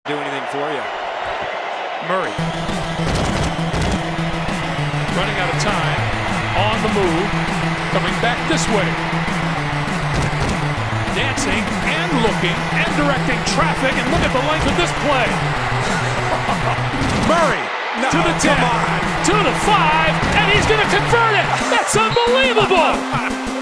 Do anything for you. Murray. Running out of time. On the move. Coming back this way. Dancing and looking and directing traffic. And look at the length of this play. Murray to the 10, to the 5, and he's going to convert it. That's unbelievable.